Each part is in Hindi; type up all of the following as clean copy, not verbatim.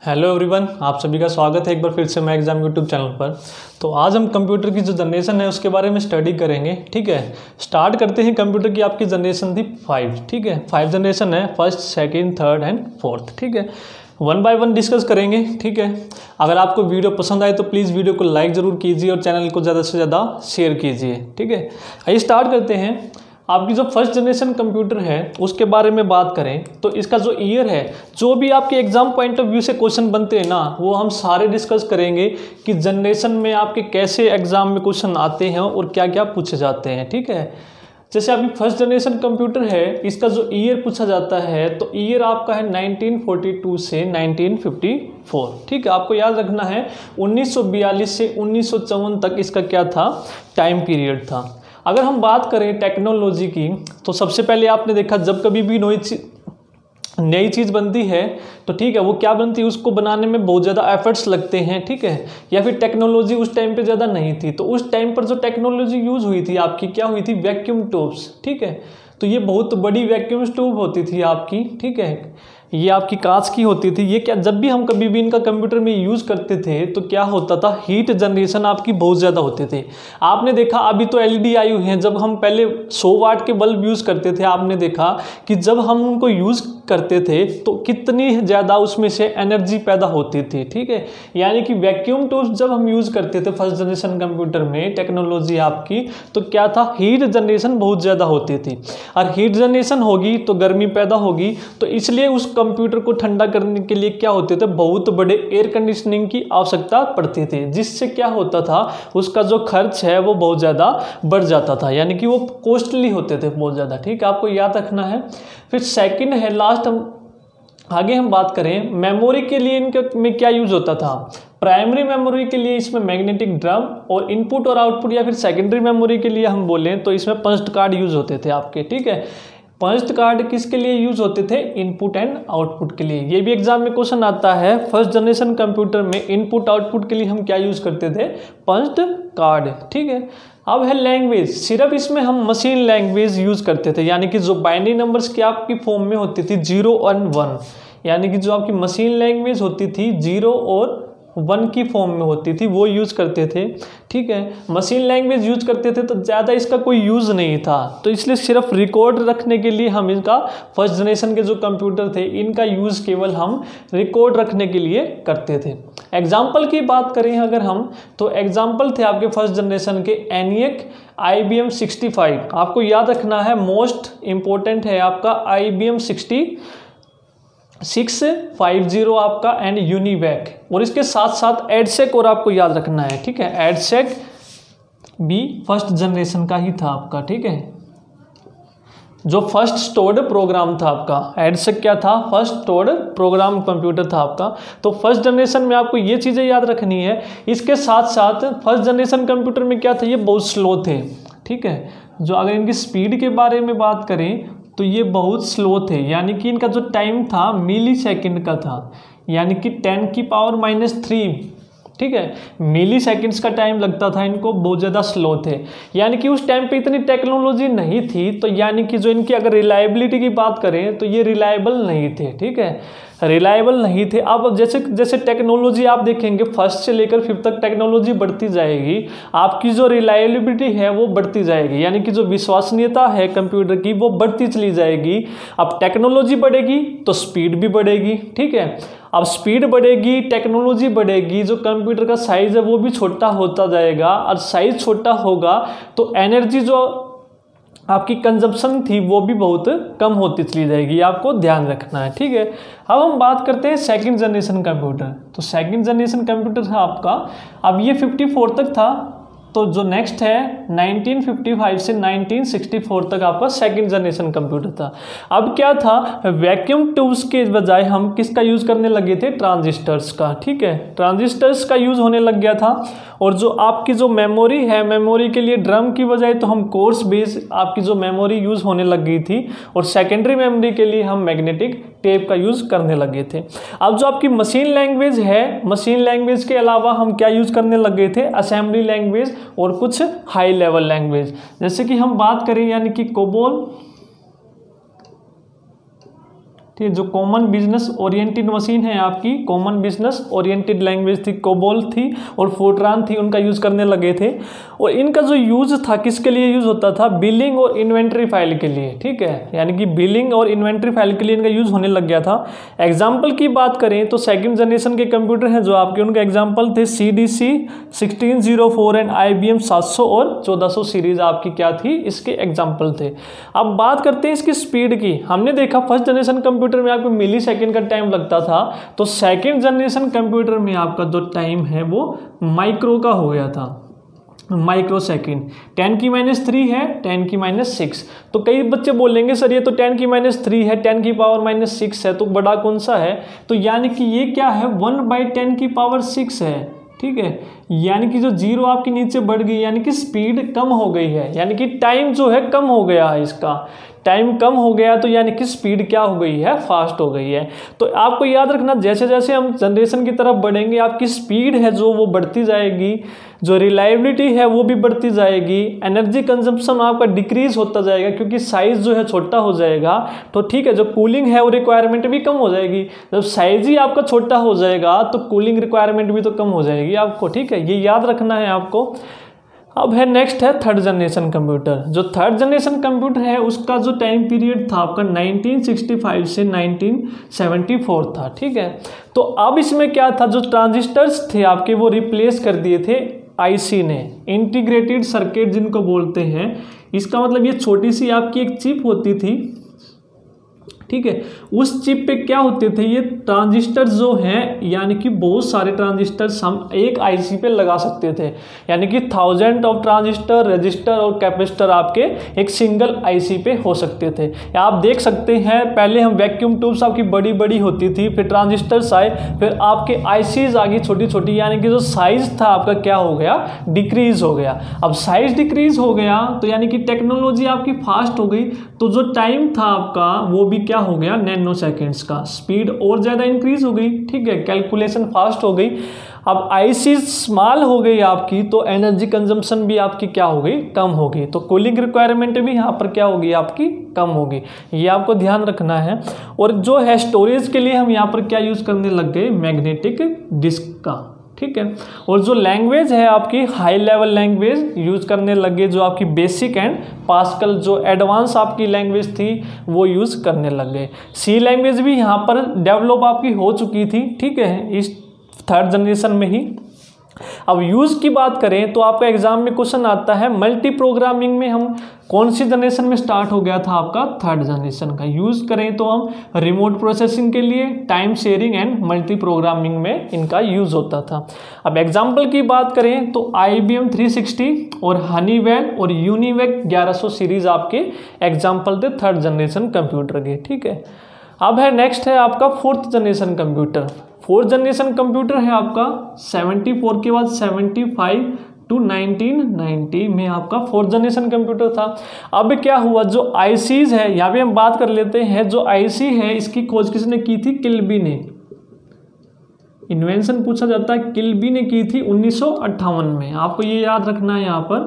हेलो एवरीवन, आप सभी का स्वागत है एक बार फिर से मैं एग्जाम यूट्यूब चैनल पर। तो आज हम कंप्यूटर की जो जनरेशन है उसके बारे में स्टडी करेंगे। ठीक है, स्टार्ट करते हैं। कंप्यूटर की आपकी जनरेशन थी 5। ठीक है, 5 जनरेशन है, first, second, third and fourth. ठीक है, वन बाय वन डिस्कस करेंगे। ठीक है, अगर आपको वीडियो पसंद आए तो प्लीज़ वीडियो को लाइक ज़रूर कीजिए और चैनल को ज़्यादा से ज़्यादा शेयर कीजिए। ठीक है, आइए स्टार्ट करते हैं। आपकी जो फर्स्ट जनरेशन कंप्यूटर है उसके बारे में बात करें तो इसका जो ईयर है, जो भी आपके एग्जाम पॉइंट ऑफ व्यू से क्वेश्चन बनते हैं ना, वो हम सारे डिस्कस करेंगे कि जनरेशन में आपके कैसे एग्जाम में क्वेश्चन आते हैं और क्या क्या पूछे जाते हैं। ठीक है, जैसे अभी फर्स्ट जनरेशन कंप्यूटर है, इसका जो ईयर पूछा जाता है तो ईयर आपका है 1942 से 1954। ठीक है, आपको याद रखना है 1942 से 1954 तक इसका क्या था, टाइम पीरियड था। अगर हम बात करें टेक्नोलॉजी की तो सबसे पहले आपने देखा जब कभी भी नई चीज़ बनती है तो ठीक है, वो क्या बनती है, उसको बनाने में बहुत ज़्यादा एफर्ट्स लगते हैं। ठीक है, या फिर टेक्नोलॉजी उस टाइम पे ज़्यादा नहीं थी, तो उस टाइम पर जो टेक्नोलॉजी यूज़ हुई थी आपकी, क्या हुई थी, वैक्यूम ट्यूब्स। ठीक है, तो ये बहुत बड़ी वैक्यूम ट्यूब होती थी आपकी। ठीक है, ये आपकी कांच की होती थी। ये क्या, जब भी हम कभी भी इनका कंप्यूटर में यूज़ करते थे तो क्या होता था, हीट जनरेशन आपकी बहुत ज़्यादा होती थी। आपने देखा अभी तो एलईडी आई हुई हैं, जब हम पहले 100 वाट के बल्ब यूज़ करते थे, आपने देखा कि जब हम उनको यूज़ करते थे तो कितनी ज़्यादा उसमें से एनर्जी पैदा होती थी। ठीक है, यानी कि वैक्यूम ट्यूब्स जब हम यूज़ करते थे फर्स्ट जनरेशन कंप्यूटर में टेक्नोलॉजी आपकी, तो क्या था, हीट जनरेशन बहुत ज़्यादा होती थी। और हीट जनरेशन होगी तो गर्मी पैदा होगी, तो इसलिए उस कंप्यूटर को ठंडा करने के लिए क्या होते थे, बहुत बड़े एयर कंडीशनिंग की आवश्यकता पड़ती थी, जिससे क्या होता था, उसका जो खर्च है वो बहुत ज़्यादा बढ़ जाता था, यानी कि वो कॉस्टली होते थे बहुत ज़्यादा। ठीक है, आपको याद रखना है। फिर सेकंड है, लास्ट आगे हम बात करें मेमोरी के लिए इनके में क्या यूज होता था। प्राइमरी मेमोरी के लिए इसमें मैग्नेटिक ड्रम, और इनपुट और आउटपुट या फिर सेकेंडरी मेमोरी के लिए हम बोलें तो इसमें पंच्ड कार्ड यूज होते थे आपके। ठीक है, पंच्ड कार्ड किसके लिए यूज होते थे, इनपुट एंड आउटपुट के लिए। ये भी एग्जाम में क्वेश्चन आता है, फर्स्ट जनरेशन कंप्यूटर में इनपुट आउटपुट के लिए हम क्या यूज करते थे, पंच्ड कार्ड। ठीक है, अब है लैंग्वेज, सिर्फ इसमें हम मशीन लैंग्वेज यूज करते थे, यानी कि जो बाइनरी नंबर्स की आपकी फॉर्म में होती थी 0 और 1, यानी कि जो आपकी मशीन लैंग्वेज होती थी 0 और 1 की फॉर्म में होती थी, वो यूज़ करते थे। ठीक है, मशीन लैंग्वेज यूज करते थे तो ज़्यादा इसका कोई यूज़ नहीं था, तो इसलिए सिर्फ रिकॉर्ड रखने के लिए हम इनका फर्स्ट जनरेशन के जो कंप्यूटर थे इनका यूज़ केवल हम रिकॉर्ड रखने के लिए करते थे। एग्जाम्पल की बात करें अगर हम, तो एग्जाम्पल थे आपके फर्स्ट जनरेशन के ENIAC, IBM 65। आपको याद रखना है, मोस्ट इम्पोर्टेंट है आपका IBM 650 आपका एंड यूनिवैक, और इसके साथ साथ एडसेक और आपको याद रखना है। ठीक है, एडसेक भी फर्स्ट जनरेशन का ही था आपका। ठीक है, जो फर्स्ट स्टोर्ड प्रोग्राम था आपका, एडसेक क्या था, फर्स्ट स्टोर्ड प्रोग्राम कंप्यूटर था आपका। तो फर्स्ट जनरेशन में आपको ये चीज़ें याद रखनी है। इसके साथ साथ फर्स्ट जनरेशन कंप्यूटर में क्या था, ये बहुत स्लो थे। ठीक है, जो अगर इनकी स्पीड के बारे में बात करें तो ये बहुत स्लो थे, यानी कि इनका जो टाइम था मिली सेकेंड का था, यानी कि 10⁻³ ठीक है, मिली सेकेंड्स का टाइम लगता था इनको, बहुत ज़्यादा स्लो थे। यानी कि उस टाइम पे इतनी टेक्नोलॉजी नहीं थी, तो यानी कि जो इनकी अगर रिलायबिलिटी की बात करें तो ये रिलायबल नहीं थे। ठीक है, रिलायबल नहीं थे। अब जैसे जैसे टेक्नोलॉजी आप देखेंगे फर्स्ट से लेकर 5th तक टेक्नोलॉजी बढ़ती जाएगी, आपकी जो रिलायबिलिटी है वो बढ़ती जाएगी, यानी कि जो विश्वसनीयता है कंप्यूटर की वो बढ़ती चली जाएगी। अब टेक्नोलॉजी बढ़ेगी तो स्पीड भी बढ़ेगी। ठीक है, अब स्पीड बढ़ेगी, टेक्नोलॉजी बढ़ेगी, जो कंप्यूटर का साइज़ है वो भी छोटा होता जाएगा, और साइज़ छोटा होगा तो एनर्जी जो आपकी कंजप्शन थी वो भी बहुत कम होती चली जाएगी, आपको ध्यान रखना है। ठीक है, अब हम बात करते हैं सेकंड जनरेशन कंप्यूटर। तो सेकंड जनरेशन कंप्यूटर था आपका, अब ये 54 तक था, तो जो नेक्स्ट है 1955 से 1964 तक आपका सेकंड जनरेशन कंप्यूटर था। अब क्या था, वैक्यूम ट्यूब्स के बजाय हम किसका यूज़ करने लगे थे, ट्रांजिस्टर्स का। ठीक है, ट्रांजिस्टर्स का यूज़ होने लग गया था। और जो आपकी जो मेमोरी है, मेमोरी के लिए ड्रम की बजाय तो हम कोर्स बेस आपकी जो मेमोरी यूज़ होने लग गई थी, और सेकेंडरी मेमोरी के लिए हम मैग्नेटिक टेप का यूज़ करने लगे थे। अब जो आपकी मशीन लैंग्वेज है, मशीन लैंग्वेज के अलावा हम क्या यूज़ करने लग गए थे, असेंबली लैंग्वेज और कुछ हाई लेवल लैंग्वेज। जैसे कि हम बात करें यानी कि कोबोल, कि जो कॉमन बिजनेस ओरिएंटेड मशीन है आपकी, कॉमन बिजनेस ओरिएंटेड लैंग्वेज थी, कोबोल थी और फोर्ट्रान थी, उनका यूज़ करने लगे थे। और इनका जो यूज़ था किसके लिए यूज़ होता था, बिलिंग और इन्वेंट्री फाइल के लिए, ठीक है, यानी कि बिलिंग और इन्वेंट्री फाइल के लिए इनका यूज़ होने लग गया था। एग्जाम्पल की बात करें तो सेकंड जनरेशन के कंप्यूटर हैं जो आपके, उनके एग्जाम्पल थे CDC 1604 एंड IBM 700 और 1400 सीरीज आपकी क्या थी, इसके एग्जाम्पल थे। अब बात करते हैं इसकी स्पीड की। हमने देखा फर्स्ट जनरेशन कंप्यूटर में आपको मिली सेकेंड का टाइम लगता था, तो सेकेंड जनरेशन कंप्यूटर में आपका जो टाइम है वो माइक्रो का हो गया था, माइक्रो सेकेंड। 10⁻³ है 10⁻⁶। तो कई बच्चे बोलेंगे सर ये तो 10⁻³ है, 10⁻�6 है, तो बड़ा कौन सा है, तो यानी कि ये क्या है 1/10⁻6 है, ठीक है, यानी कि जो जीरो आपकी नीचे बढ़ गई, यानी कि स्पीड कम हो गई है, यानी कि टाइम जो है कम हो गया है, इसका टाइम कम हो गया, तो यानी कि स्पीड क्या हो गई है, फास्ट हो गई है। तो आपको याद रखना जैसे जैसे हम जनरेशन की तरफ बढ़ेंगे आपकी स्पीड है जो वो बढ़ती जाएगी, जो रिलायबिलिटी है वो भी बढ़ती जाएगी, एनर्जी कंजम्पशन आपका डिक्रीज होता जाएगा क्योंकि साइज जो है छोटा हो जाएगा, तो ठीक है, जो कूलिंग है वो रिक्वायरमेंट भी कम हो जाएगी। जब साइज ही आपका छोटा हो जाएगा तो कूलिंग रिक्वायरमेंट भी तो कम हो जाएगी आपको, ठीक है, ये याद रखना है आपको। अब है नेक्स्ट है थर्ड जनरेशन कंप्यूटर। जो थर्ड जनरेशन कंप्यूटर है उसका जो टाइम पीरियड था आपका 1965 से 1974 था, ठीक है। तो अब इसमें क्या था, जो ट्रांजिस्टर्स थे आपके वो रिप्लेस कर दिए थे IC ने, इंटीग्रेटेड सर्किट जिनको बोलते हैं। इसका मतलब ये छोटी सी आपकी एक चिप होती थी, ठीक है, उस चिप पे क्या होते थे ये ट्रांजिस्टर जो हैं, यानी कि बहुत सारे ट्रांजिस्टर्स हम एक IC पे लगा सकते थे, यानी कि 1000 ऑफ ट्रांजिस्टर, रजिस्टर और कैपेसिटर आपके एक सिंगल IC पे हो सकते थे। आप देख सकते हैं पहले हम वैक्यूम ट्यूब्स आपकी बड़ी बड़ी होती थी, फिर ट्रांजिस्टर्स आए, फिर आपके ICs आ गई छोटी छोटी, यानी कि जो साइज था आपका क्या हो गया, डिक्रीज हो गया। अब साइज डिक्रीज हो गया तो यानी कि टेक्नोलॉजी आपकी फास्ट हो गई, तो जो टाइम था आपका वो भी क्या हो गया, नैनो सेकेंड्स का, स्पीड और ज़्यादा इंक्रीज हो गई, ठीक है, कैलकुलेशन फास्ट हो गई। अब IC स्मॉल हो गई आपकी तो एनर्जी कंजम्पशन भी आपकी क्या हो गई, कम हो गई, तो कूलिंग रिक्वायरमेंट भी यहाँ पर क्या होगी आपकी, कम होगी, ये आपको ध्यान रखना है। और जो है स्टोरेज के लिए हम यहाँ पर क्या यूज़ करने लग गए, मैग्नेटिक डिस्क का, ठीक है। और जो लैंग्वेज है आपकी हाई लेवल लैंग्वेज यूज़ करने लगे, जो आपकी बेसिक एंड पास्कल, जो एडवांस आपकी लैंग्वेज थी वो यूज़ करने लगे। C लैंग्वेज भी यहाँ पर डेवलप आपकी हो चुकी थी, ठीक है, इस थर्ड जनरेशन में ही। अब यूज़ की बात करें तो आपका एग्जाम में क्वेश्चन आता है मल्टी प्रोग्रामिंग में हम कौन सी जनरेशन में स्टार्ट हो गया था आपका, थर्ड जनरेशन का। यूज़ करें तो हम रिमोट प्रोसेसिंग के लिए, time sharing and multi programming में इनका यूज़ होता था। अब एग्जाम्पल की बात करें तो IBM 360 और हनीवेल और यूनिवेक 1100 सीरीज आपके एग्जाम्पल थे थर्ड जनरेशन कंप्यूटर के, ठीक है। अब है नेक्स्ट है आपका fourth generation computer. Fourth generation computer है आपका 74 के बाद 75 टू 1990 में आपका फोर्थ जनरेशन कंप्यूटर था। अब क्या हुआ, जो ICs है यहाँ पे हम बात कर लेते हैं, जो IC है इसकी खोज किसने की थी, किल्बी ने। इन्वेंशन पूछा जाता है, किल्बी ने की थी 1958 में, आपको ये याद रखना है यहाँ पर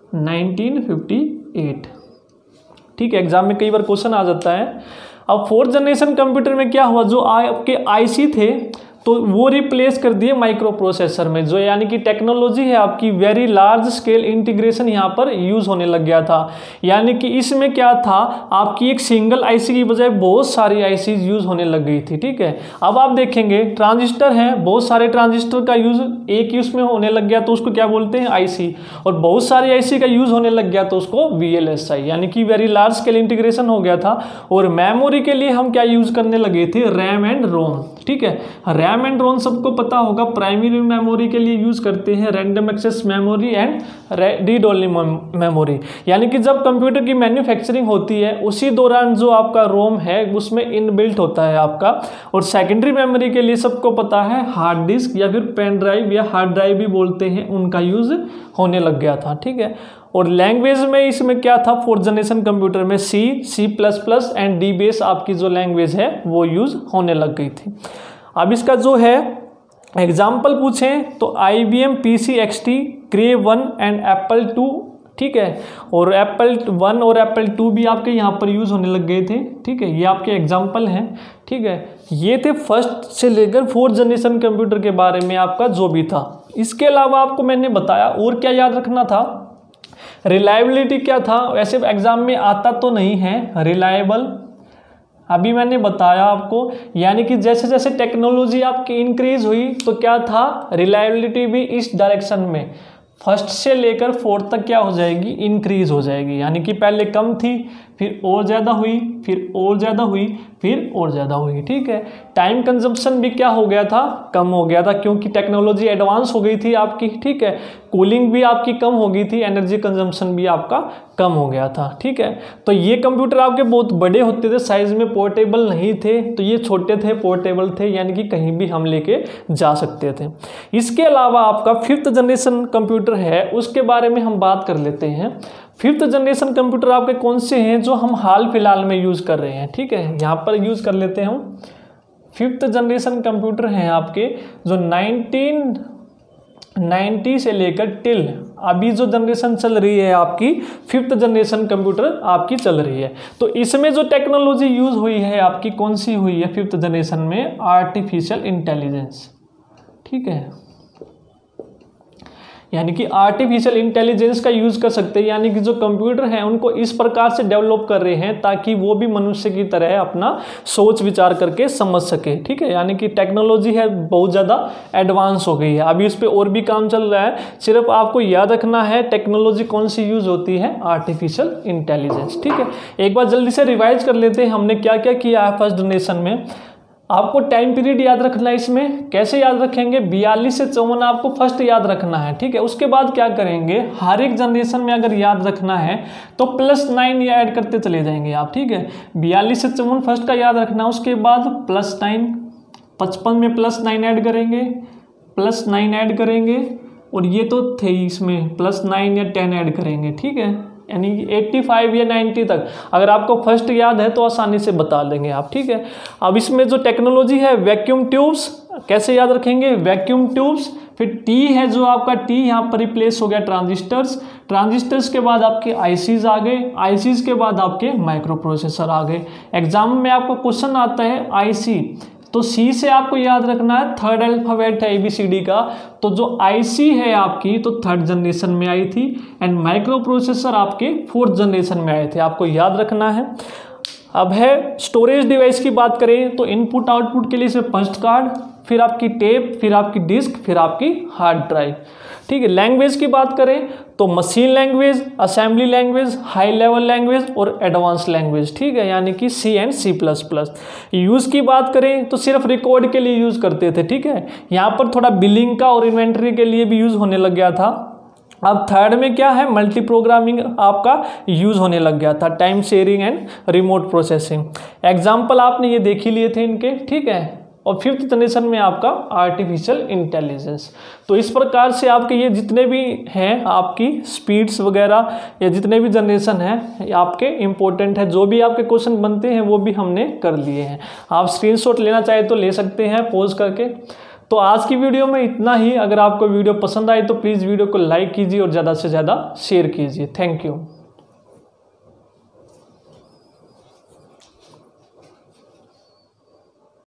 1958, ठीक है, एग्जाम में कई बार क्वेश्चन आ जाता है। अब फोर्थ जनरेशन कंप्यूटर में क्या हुआ, जो आपके IC थे तो वो रिप्लेस कर दिए माइक्रो प्रोसेसर में, जो यानी कि टेक्नोलॉजी है आपकी वेरी लार्ज स्केल इंटीग्रेशन यहाँ पर यूज़ होने लग गया था। यानी कि इसमें क्या था, आपकी एक सिंगल IC की बजाय बहुत सारी ICs यूज़ होने लग गई थी, ठीक है। अब आप देखेंगे ट्रांजिस्टर हैं, बहुत सारे ट्रांजिस्टर का यूज़ एक ही उसमें होने लग गया तो उसको क्या बोलते हैं, IC, और बहुत सारे IC का यूज़ होने लग गया तो उसको VLSI, यानी कि वेरी लार्ज स्केल इंटीग्रेशन हो गया था। और मेमोरी के लिए हम क्या यूज़ करने लगे थे, रैम एंड रोम, ठीक है। रैम एंड रोम सबको पता होगा, प्राइमरी मेमोरी के लिए यूज करते हैं random access memory and read only memory. यानी कि जब कंप्यूटर की मैन्युफैक्चरिंग होती है उसी दौरान जो आपका रोम है उसमें इनबिल्ट होता है आपका। और सेकेंडरी मेमोरी के लिए सबको पता है हार्ड डिस्क या फिर पेन ड्राइव या हार्ड ड्राइव भी बोलते हैं, उनका यूज होने लग गया था, ठीक है। और लैंग्वेज में इसमें क्या था, फोर्थ जनरेशन कंप्यूटर में C++ एंड DBase आपकी जो लैंग्वेज है वो यूज होने लग गई थी। अब इसका जो है एग्जाम्पल पूछें तो IBM PC XT, Cray 1 and Apple II ठीक है। और एप्पल 1 और एप्पल 2 भी आपके यहाँ पर यूज़ होने लग गए थे, ठीक है। ये आपके एग्जाम्पल हैं, ठीक है। ये थे फर्स्ट से लेकर 4th जनरेशन कंप्यूटर के बारे में आपका जो भी था। इसके अलावा आपको मैंने बताया और क्या याद रखना था, रिलायबिलिटी क्या था, वैसे एग्जाम में आता तो नहीं है रिलायबल, अभी मैंने बताया आपको, यानी कि जैसे जैसे टेक्नोलॉजी आपकी इंक्रीज हुई तो क्या था, रिलायबिलिटी भी इस डायरेक्शन में फर्स्ट से लेकर 4th तक क्या हो जाएगी, इंक्रीज हो जाएगी। यानी कि पहले कम थी, फिर और ज़्यादा हुई, फिर और ज़्यादा हुई, फिर और ज़्यादा हुई, ठीक है। टाइम कंजम्पशन भी क्या हो गया था, कम हो गया था, क्योंकि टेक्नोलॉजी एडवांस हो गई थी आपकी, ठीक है। कूलिंग भी आपकी कम हो गई थी, एनर्जी कंजम्पशन भी आपका कम हो गया था, ठीक है। तो ये कंप्यूटर आपके बहुत बड़े होते थे, साइज में पोर्टेबल नहीं थे, तो ये छोटे थे, पोर्टेबल थे, यानी कि कहीं भी हम लेके जा सकते थे। इसके अलावा आपका 5th जनरेशन कंप्यूटर है, उसके बारे में हम बात कर लेते हैं। 5th जनरेशन कंप्यूटर आपके कौन से हैं जो हम हाल फिलहाल में यूज़ कर रहे हैं, ठीक है। यहाँ पर यूज़ कर लेते हैं हम 5th जनरेशन कंप्यूटर हैं आपके जो 1990 से लेकर टिल अभी जो जनरेशन चल रही है आपकी 5th जनरेशन कंप्यूटर आपकी चल रही है। तो इसमें जो टेक्नोलॉजी यूज़ हुई है आपकी कौन सी हुई है 5th जनरेशन में, आर्टिफिशियल इंटेलिजेंस, ठीक है। यानी कि आर्टिफिशियल इंटेलिजेंस का यूज़ कर सकते हैं, यानी कि जो कंप्यूटर हैं उनको इस प्रकार से डेवलप कर रहे हैं ताकि वो भी मनुष्य की तरह अपना सोच विचार करके समझ सके, ठीक है। यानी कि टेक्नोलॉजी है बहुत ज़्यादा एडवांस हो गई है, अभी इस पर और भी काम चल रहा है। सिर्फ आपको याद रखना है टेक्नोलॉजी कौन सी यूज़ होती है, आर्टिफिशियल इंटेलिजेंस, ठीक है। एक बार जल्दी से रिवाइज कर लेते हैं हमने क्या क्या किया है फर्स्ट जनरेशन में। आपको टाइम पीरियड याद रखना है, इसमें कैसे याद रखेंगे, 42 से 54 आपको फर्स्ट याद रखना है, ठीक है। उसके बाद क्या करेंगे, हर एक जनरेशन में अगर याद रखना है तो +9 ये ऐड करते चले जाएंगे आप, ठीक है। 42 से 54 फर्स्ट का याद रखना है, उसके बाद +9, 55 में +9 ऐड करेंगे, +9 ऐड करेंगे, और ये तो थे इसमें +9 या 10 ऐड करेंगे, ठीक है। यानी 85 या 90 तक अगर आपको फर्स्ट याद है तो आसानी से बता देंगे आप, ठीक है। अब इसमें जो टेक्नोलॉजी है वैक्यूम ट्यूब्स, कैसे याद रखेंगे, वैक्यूम ट्यूब्स, फिर टी है जो आपका टी यहाँ पर रिप्लेस हो गया ट्रांजिस्टर्स, ट्रांजिस्टर्स के बाद आपके आईसीज आ गए, आईसीज के बाद आपके माइक्रो प्रोसेसर आ गए। एग्जाम में आपको क्वेश्चन आता है आईसी, तो सी से आपको याद रखना है 3rd अल्फाबेट है ABCD का, तो जो आईसी है आपकी तो 3rd जनरेशन में आई थी, एंड माइक्रो प्रोसेसर आपके 4th जनरेशन में आए थे, आपको याद रखना है। अब है स्टोरेज डिवाइस की बात करें तो इनपुट आउटपुट के लिए इसमें पंच कार्ड, फिर आपकी टेप, फिर आपकी डिस्क, फिर आपकी हार्ड ड्राइव, ठीक है। लैंग्वेज की बात करें तो machine language, assembly language, high level language और एडवांस लैंग्वेज, ठीक है, यानी कि C एंड C++। यूज़ की बात करें तो सिर्फ रिकॉर्ड के लिए यूज़ करते थे, ठीक है। यहाँ पर थोड़ा बिलिंग का और इन्वेंटरी के लिए भी यूज़ होने लग गया था। अब 3rd में क्या है, मल्टी प्रोग्रामिंग आपका यूज़ होने लग गया था, time sharing and remote processing. Example आपने ये देख ही लिए थे इनके, ठीक है। और 5th जनरेशन में आपका आर्टिफिशियल इंटेलिजेंस। तो इस प्रकार से आपके ये जितने भी हैं आपकी स्पीड्स वगैरह या जितने भी जनरेशन हैं आपके इम्पोर्टेंट है, जो भी आपके क्वेश्चन बनते हैं वो भी हमने कर लिए हैं। आप स्क्रीनशॉट लेना चाहे तो ले सकते हैं पॉज करके। तो आज की वीडियो में इतना ही। अगर आपको वीडियो पसंद आई तो प्लीज़ वीडियो को लाइक कीजिए और ज़्यादा से ज़्यादा शेयर कीजिए। Thank you.